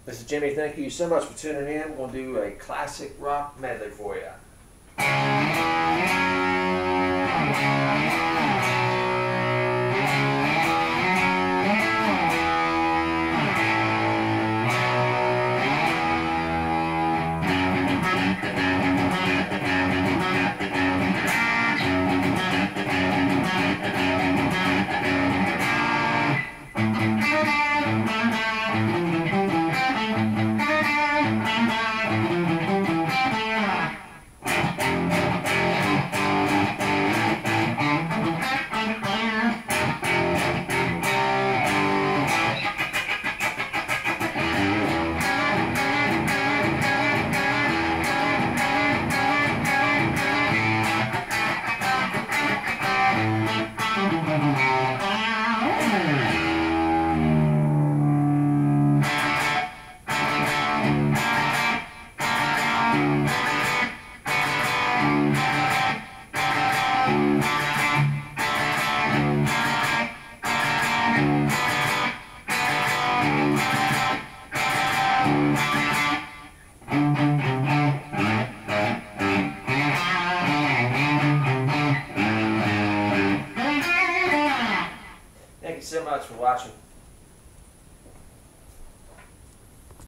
This is Jimmy. Thank you so much for tuning in. We'll do a classic rock medley for you. Thank you so much for watching.